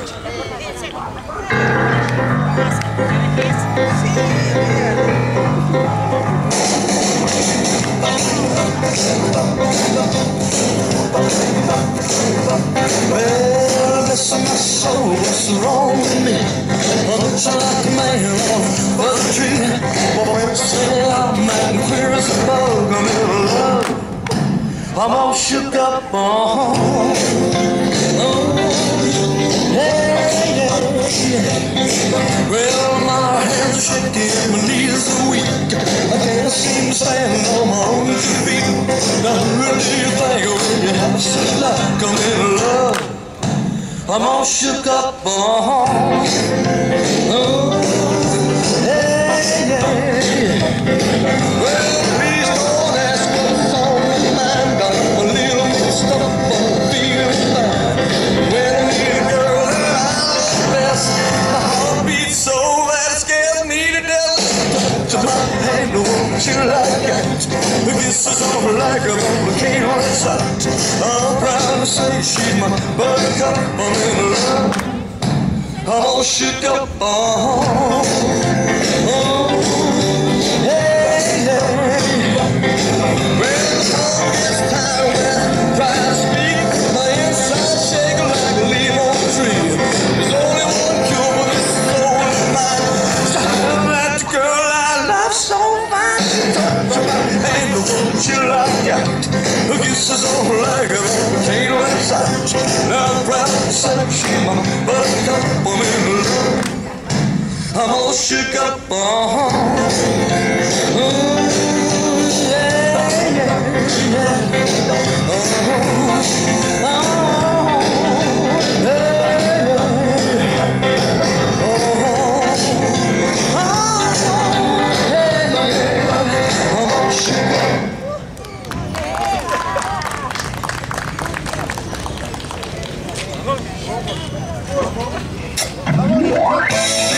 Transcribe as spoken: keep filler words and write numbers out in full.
Well, bless my soul, what's wrong with me? I'm looking like a man on a tree. But when I say I'm acting queer as a bug, I'm in love. I'm all shook up, oh, oh, yeah, yeah. Well, my hands are shaking, my knees are weak. I can't seem to stand on my own two feet. Now really think when you have such luck, I'm in love. I'm all shook up, oh, oh, yeah, yeah. Well, please don't ask what's on my mind. I'm a little mixed up, I'm feeling fine. When I meet a girl that I love best, my heart beats so that it scares me to death. To my hand, won't you like it? The kisses on her like a volcano inside. I'm proud to say she's my buttercup. I'm in love. I'm all shook up. Oh, oh, hey, hey. When the song gets tired, when I try to speak, my inside shake like a leaf on a tree. There's only one cure for this soul of mine. So I'm that girl I love so fine. She touches my hand, won't you like it? Her kisses on her like a volcano inside. Now I'm proud to say she's my buttercup. I'm in love. I'm all shook up. Oh, oh, yeah, yeah, yeah. Oh, oh, yeah, yeah. Oh, oh, yeah, yeah. I'm all shook up. Vamos!